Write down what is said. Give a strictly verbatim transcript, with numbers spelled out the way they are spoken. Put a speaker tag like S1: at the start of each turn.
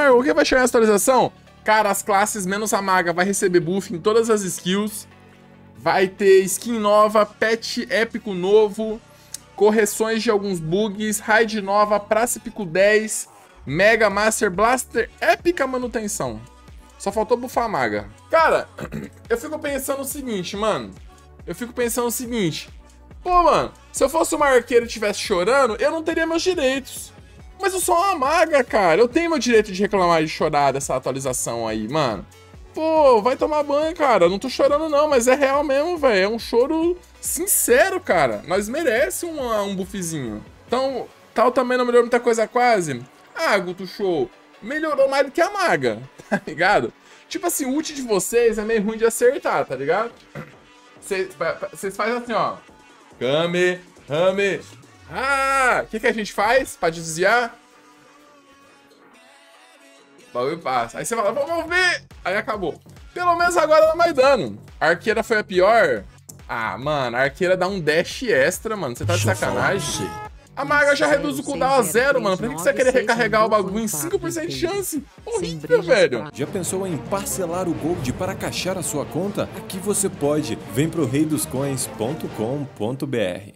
S1: Marco, o que vai chegar na atualização? Cara, as classes menos a maga vai receber buff em todas as skills. Vai ter skin nova, patch épico novo, correções de alguns bugs, raid nova, praça pico dez, Mega Master Blaster, épica manutenção. Só faltou buffar a maga. Cara, eu fico pensando o seguinte, mano. Eu fico pensando o seguinte. Pô, mano, se eu fosse uma arqueira e estivesse chorando, eu não teria meus direitos. Mas eu sou uma maga, cara. Eu tenho meu direito de reclamar e de chorar dessa atualização aí, mano. Pô, vai tomar banho, cara. Eu não tô chorando não, mas é real mesmo, velho. É um choro sincero, cara. Nós merecemos um, um buffzinho. Então, tal também não melhorou muita coisa quase. Ah, Guto Show, melhorou mais do que a maga, tá ligado? Tipo assim, o ult de vocês é meio ruim de acertar, tá ligado? Vocês fazem assim, ó. Kame, Rame. Ah, o que, que a gente faz pra desviar? O bagulho passa. Aí você fala, vamos ver. Aí acabou. Pelo menos agora dá mais dano. A arqueira foi a pior. Ah, mano, a arqueira dá um dash extra, mano. Você tá de sacanagem? A maga já reduz o cooldown a zero, mano. Pra que você vai querer recarregar o bagulho em cinco por cento de chance? Horrível, velho.
S2: Já pensou em parcelar o Gold para caixar a sua conta? Aqui você pode. Vem pro rei dos coins ponto com ponto br.